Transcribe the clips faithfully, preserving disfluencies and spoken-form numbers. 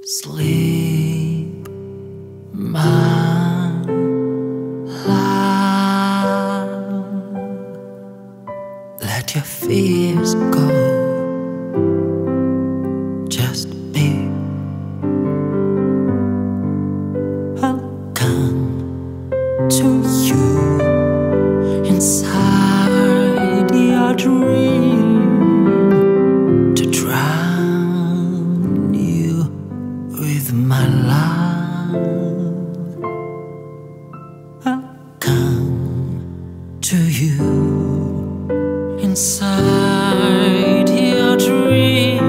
Sleep, my love. Let your fears go. Just be. I'll come to you inside your dream to drown you with my love. I'll come to you inside your dream,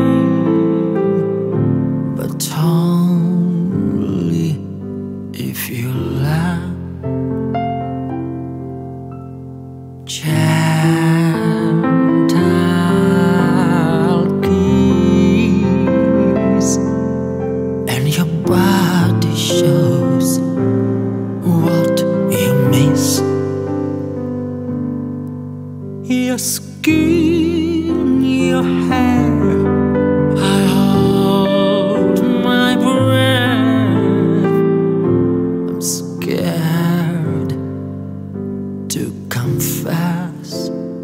but only if you love. Gentle kiss, and your body shows what you miss. Your skin, your hair, I hold my breath. I'm scared to confess.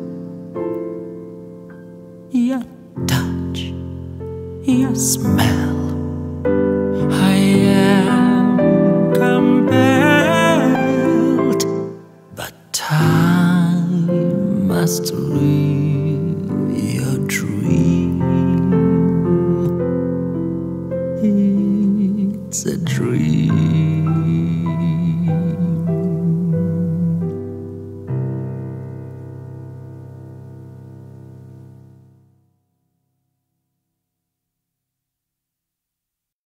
Your touch, your smell, I am compelled, but time must live your dream. It's a dream.